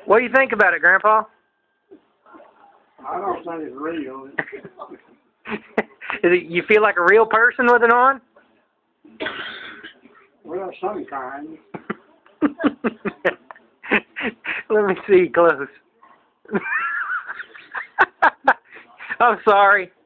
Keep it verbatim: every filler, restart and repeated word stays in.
What do you think about it, Grandpa? I don't think it's real. Is it, you feel like a real person with it on? Well, some kind. Let me see close. I'm sorry.